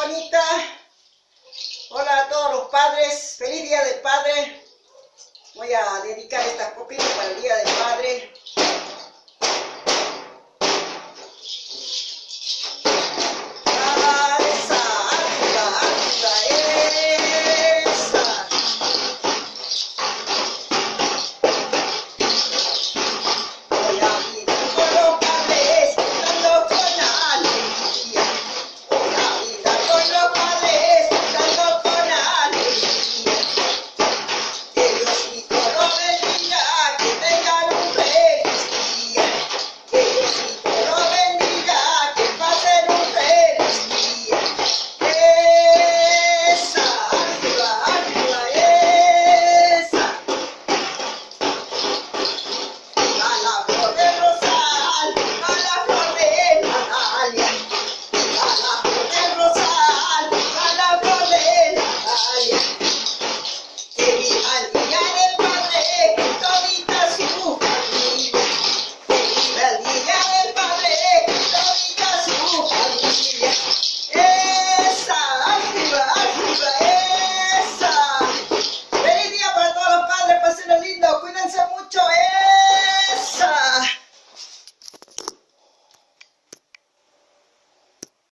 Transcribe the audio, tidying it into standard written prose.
bonita. Hola a todos los padres. Feliz Día del Padre. Voy a dedicar esta copita para el Día del Padre.